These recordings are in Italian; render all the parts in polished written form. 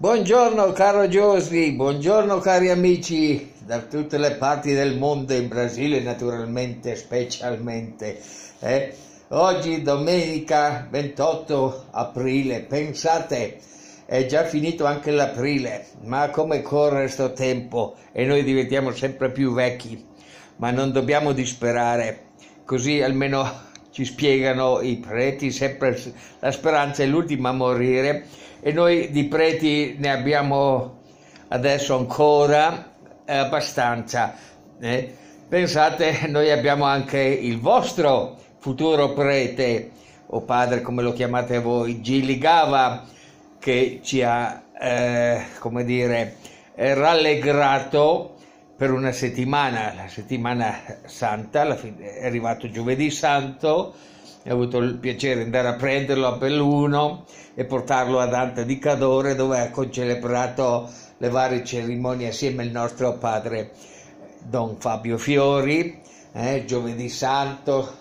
Buongiorno caro Giosli, buongiorno cari amici da tutte le parti del mondo, in Brasile naturalmente, specialmente. Oggi domenica 28 aprile, pensate, è già finito anche l'aprile, ma come corre sto tempo e noi diventiamo sempre più vecchi, ma non dobbiamo disperare, così almeno ci spiegano i preti, sempre la speranza è l'ultima a morire. E noi di preti ne abbiamo adesso ancora abbastanza. Pensate, noi abbiamo anche il vostro futuro prete, o padre come lo chiamate voi, Gili Gava, che ci ha, come dire, rallegrato per una settimana, la settimana santa, è arrivato giovedì santo. Ho avuto il piacere di andare a prenderlo a Belluno e portarlo ad Anta di Cadore, dove ha concelebrato le varie cerimonie assieme al nostro padre Don Fabio Fiori, giovedì santo,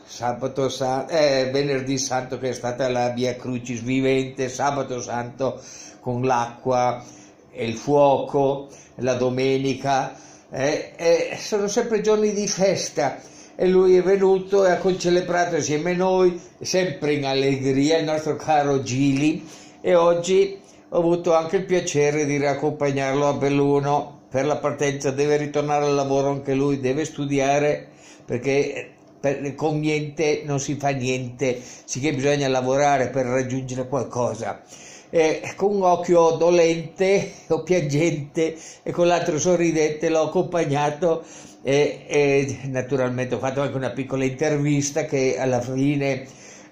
venerdì santo che è stata la Via Crucis vivente, sabato santo con l'acqua e il fuoco, la domenica, sono sempre giorni di festa. E lui è venuto e ha concelebrato assieme a noi, sempre in allegria, il nostro caro Gili, e oggi ho avuto anche il piacere di riaccompagnarlo a Belluno per la partenza. Deve ritornare al lavoro anche lui, deve studiare, perché con niente non si fa niente, sicché bisogna lavorare per raggiungere qualcosa. Con un occhio dolente o piangente e con l'altro sorridente l'ho accompagnato e naturalmente ho fatto anche una piccola intervista che alla fine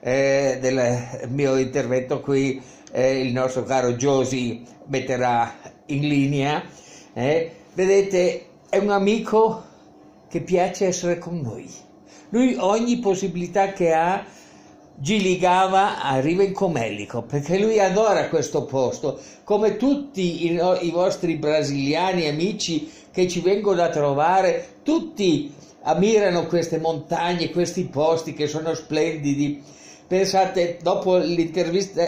del mio intervento qui il nostro caro Josi metterà in linea. Vedete, è un amico che piace essere con noi. Lui ogni possibilità che ha, Gili Gava arriva in Comelico, perché lui adora questo posto, come tutti i vostri brasiliani amici che ci vengono a trovare, tutti ammirano queste montagne, questi posti che sono splendidi. Pensate, dopo l'intervista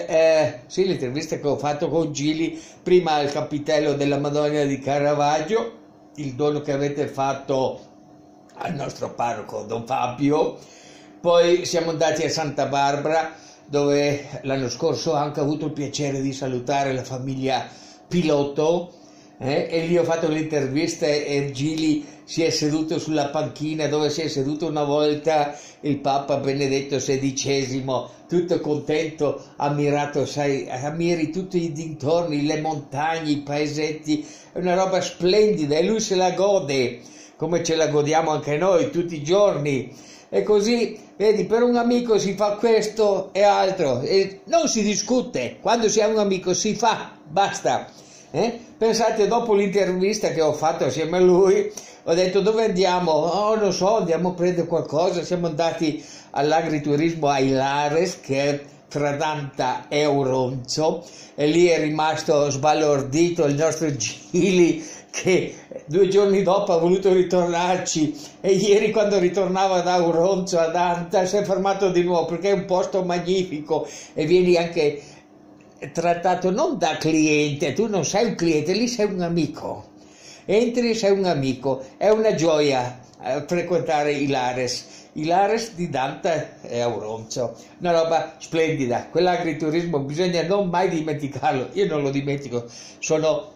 che ho fatto con Gili, prima al capitello della Madonna di Caravaggio, il dono che avete fatto al nostro parroco Don Fabio. Poi siamo andati a Santa Barbara, dove l'anno scorso ho anche avuto il piacere di salutare la famiglia Pilotto, e lì ho fatto l'intervista e Gili si è seduto sulla panchina dove si è seduto una volta il Papa Benedetto XVI, tutto contento, ammirato, sai, ammiri tutti i dintorni, le montagne, i paesetti, è una roba splendida e lui se la gode, come ce la godiamo anche noi tutti i giorni. E così, vedi, per un amico si fa questo e altro, e non si discute, quando si ha un amico si fa, basta. Pensate, dopo l'intervista che ho fatto assieme a lui, ho detto dove andiamo? Oh, non so, andiamo a prendere qualcosa. Siamo andati all'agriturismo a Ilares, che è tra Danta e Auronzo, e lì è rimasto sbalordito il nostro Gili, che 2 giorni dopo ha voluto ritornarci, e ieri quando ritornava da Auronzo a Danta si è fermato di nuovo perché è un posto magnifico e vieni anche trattato non da cliente, tu non sei un cliente, lì sei un amico, entri e sei un amico, è una gioia frequentare Ilares di Danta e Auronzo, una roba splendida, quell'agriturismo bisogna non mai dimenticarlo, io non lo dimentico, sono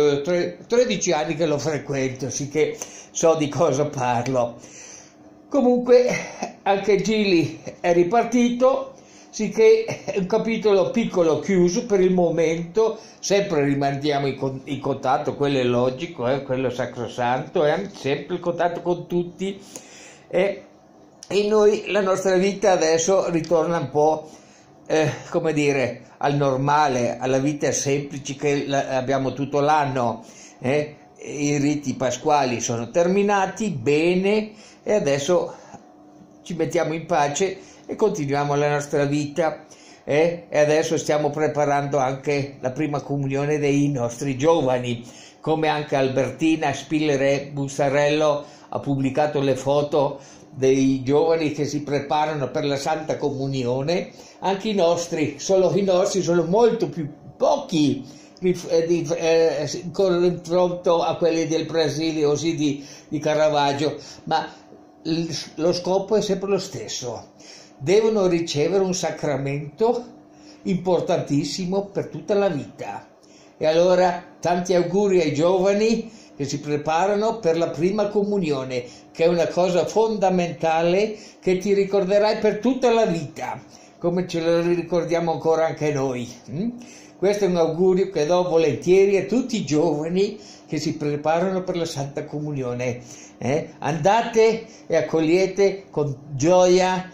13 anni che lo frequento, sicché so di cosa parlo. Comunque anche Gili è ripartito, sicché è un capitolo piccolo chiuso per il momento, sempre rimaniamo in contatto, quello è logico, quello sacrosanto, sempre il contatto con tutti, e noi la nostra vita adesso ritorna un po', come dire, al normale, alla vita semplice che abbiamo tutto l'anno. I riti pasquali sono terminati bene e adesso ci mettiamo in pace e continuiamo la nostra vita, e adesso stiamo preparando anche la prima comunione dei nostri giovani, come anche Albertina Spillere Bussarello ha pubblicato le foto dei giovani che si preparano per la Santa Comunione. Anche i nostri, solo i nostri sono molto più pochi in confronto a quelli del Brasile o sì di Caravaggio, ma lo scopo è sempre lo stesso. Devono ricevere un sacramento importantissimo per tutta la vita. E allora tanti auguri ai giovani che si preparano per la prima comunione, che è una cosa fondamentale che ti ricorderai per tutta la vita, come ce lo ricordiamo ancora anche noi. Questo è un augurio che do volentieri a tutti i giovani che si preparano per la Santa Comunione. Andate e accogliete con gioia,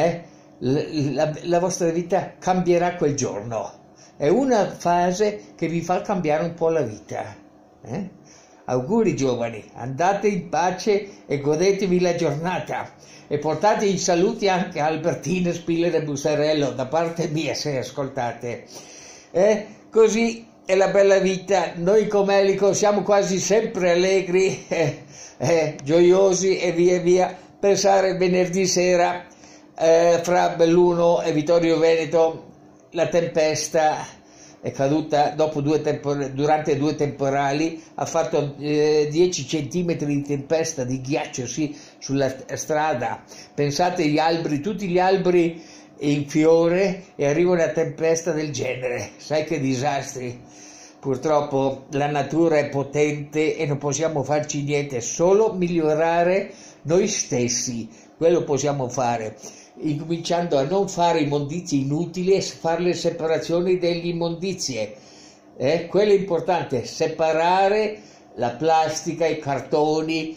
la vostra vita cambierà quel giorno. È una fase che vi fa cambiare un po' la vita. Auguri giovani, andate in pace e godetevi la giornata. E portate i saluti anche a Albertina Spiller e Bussarello da parte mia, se ascoltate. Così è la bella vita. Noi come Elico siamo quasi sempre allegri, gioiosi e via via. Pensare venerdì sera fra Belluno e Vittorio Veneto, la tempesta è caduta durante 2 temporali, ha fatto 10 centimetri di tempesta di ghiaccio sulla strada. Pensate gli alberi, tutti gli alberi in fiore, e arriva una tempesta del genere. Sai che disastri. Purtroppo la natura è potente e non possiamo farci niente, solo migliorare noi stessi, quello possiamo fare, incominciando a non fare immondizie inutili e fare le separazioni delle immondizie. Quello è importante, separare la plastica, i cartoni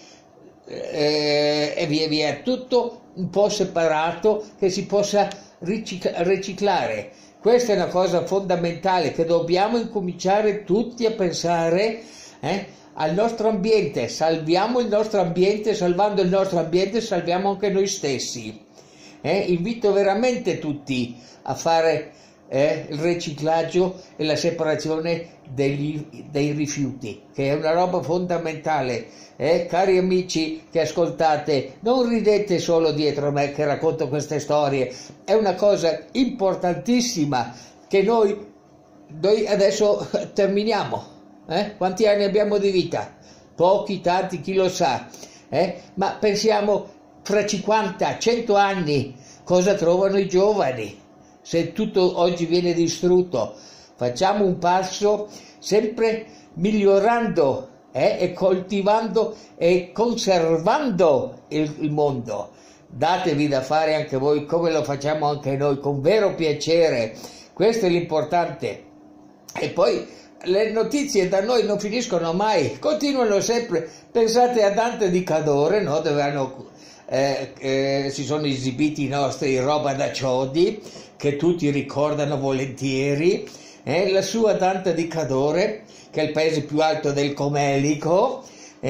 e via via, tutto un po' separato che si possa riciclare. Questa è una cosa fondamentale che dobbiamo incominciare tutti a pensare al nostro ambiente. Salviamo il nostro ambiente, salvando il nostro ambiente salviamo anche noi stessi. Invito veramente tutti a fare il riciclaggio e la separazione dei rifiuti, che è una roba fondamentale. Cari amici che ascoltate, non ridete solo dietro a me che racconto queste storie, è una cosa importantissima che noi adesso terminiamo. Quanti anni abbiamo di vita? Pochi, tanti, chi lo sa. Ma pensiamo fra 50, 100 anni cosa trovano i giovani se tutto oggi viene distrutto. Facciamo un passo sempre migliorando e coltivando e conservando il mondo. Datevi da fare anche voi come lo facciamo anche noi, con vero piacere. Questo è l'importante. E poi le notizie da noi non finiscono mai, continuano sempre. Pensate a Dante di Cadore, no? Dove si sono esibiti i nostri roba da ciodi, che tutti ricordano volentieri. La sua Dante di Cadore, che è il paese più alto del Comelico.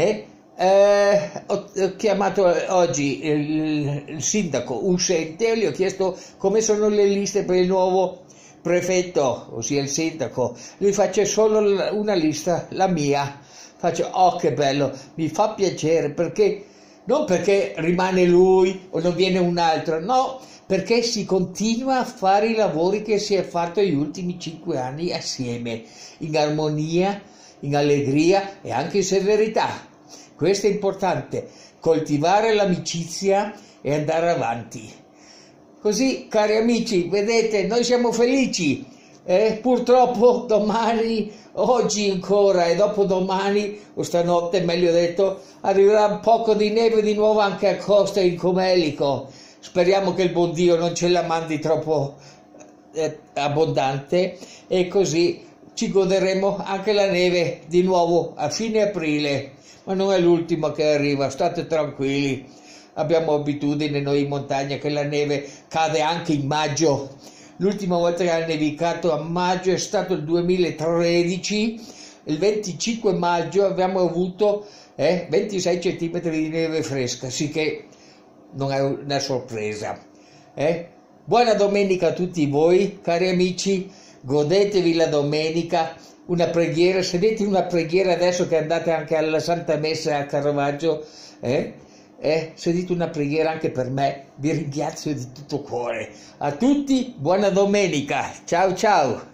Ho chiamato oggi il sindaco uscente e gli ho chiesto come sono le liste per il nuovo prefetto, ossia il sindaco. Gli faccio solo una lista, la mia. Faccio, oh che bello, mi fa piacere, perché non perché rimane lui o non viene un altro, no, perché si continua a fare i lavori che si è fatto negli ultimi 5 anni assieme, in armonia, in allegria e anche in severità. Questo è importante, coltivare l'amicizia e andare avanti. Così, cari amici, vedete, noi siamo felici. Purtroppo domani, oggi ancora e dopodomani, o stanotte meglio detto, arriverà un poco di neve di nuovo anche a Costa in Comelico. Speriamo che il buon Dio non ce la mandi troppo abbondante, e così ci goderemo anche la neve di nuovo a fine aprile. Ma non è l'ultima che arriva, state tranquilli. Abbiamo abitudine noi in montagna che la neve cade anche in maggio. L'ultima volta che ha nevicato a maggio è stato il 2013, il 25 maggio abbiamo avuto 26 cm di neve fresca, sicché non è una sorpresa. Buona domenica a tutti voi, cari amici, godetevi la domenica, una preghiera, sedete una preghiera adesso che andate anche alla Santa Messa a Caravaggio, sedite una preghiera anche per me, vi ringrazio di tutto cuore. A tutti buona domenica, ciao ciao.